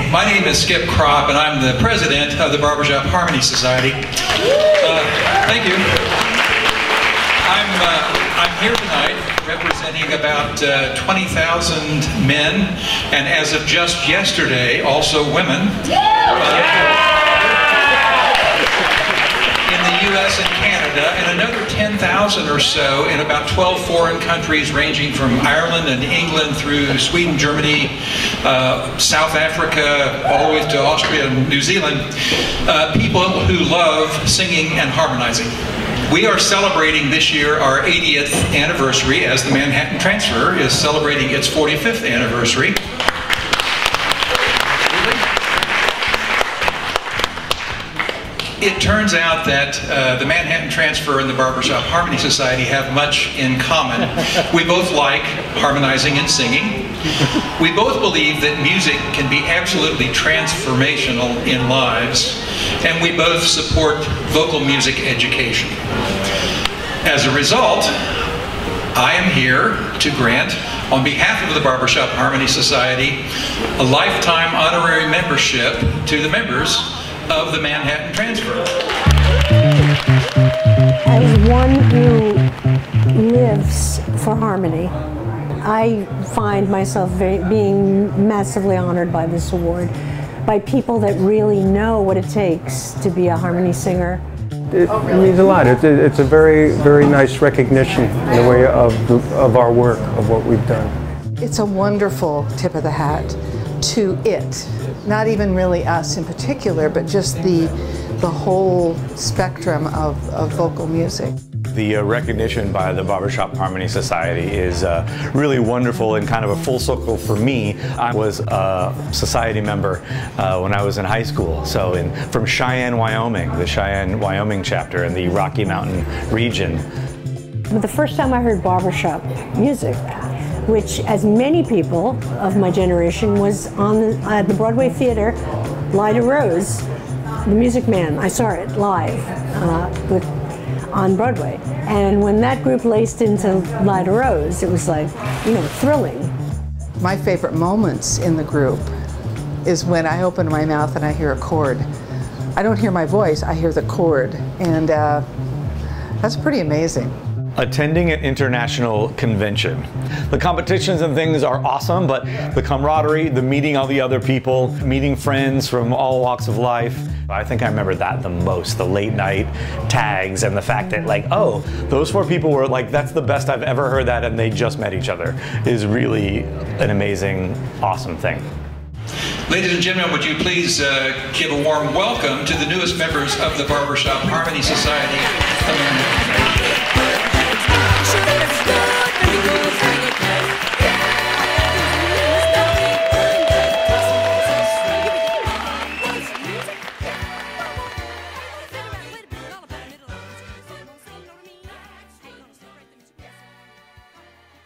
My name is Skip Kropp, and I'm the president of the Barbershop Harmony Society. Thank you. I'm here tonight representing about 20,000 men, and as of just yesterday, also women. In the U.S. and Canada, and another 10,000 or so in about 12 foreign countries ranging from Ireland and England through Sweden, Germany, South Africa, all the way to Austria and New Zealand, people who love singing and harmonizing. We are celebrating this year our 80th anniversary, as the Manhattan Transfer is celebrating its 45th anniversary. It turns out that the Manhattan Transfer and the Barbershop Harmony Society have much in common. We both like harmonizing and singing. We both believe that music can be absolutely transformational in lives, and we both support vocal music education. As a result, I am here to grant, on behalf of the Barbershop Harmony Society, a lifetime honorary membership to the members of the Manhattan Transfer. As one who lives for harmony, I find myself being massively honored by this award, by people that really know what it takes to be a harmony singer. It means a lot. It's a very, very nice recognition in a way of our work, of what we've done. It's a wonderful tip of the hat to it. Not even really us in particular, but just the whole spectrum of vocal music. The recognition by the Barbershop Harmony Society is really wonderful and kind of a full circle for me. I was a society member when I was in high school, so from Cheyenne, Wyoming, the Cheyenne, Wyoming chapter in the Rocky Mountain region. The first time I heard barbershop music, which, as many people of my generation, was at the Broadway Theater, Lyda Rose, the Music Man. I saw it live on Broadway. And when that group laced into Lyda Rose, it was like, you know, thrilling. My favorite moments in the group is when I open my mouth and I hear a chord. I don't hear my voice, I hear the chord. And that's pretty amazing. Attending an international convention. The competitions and things are awesome, but the camaraderie, the meeting all the other people, meeting friends from all walks of life, I think I remember that the most, the late night tags and the fact that like, oh, those four people were like, that's the best I've ever heard that, and they just met each other, is really an amazing, awesome thing. Ladies and gentlemen, would you please give a warm welcome to the newest members of the Barbershop Harmony Society.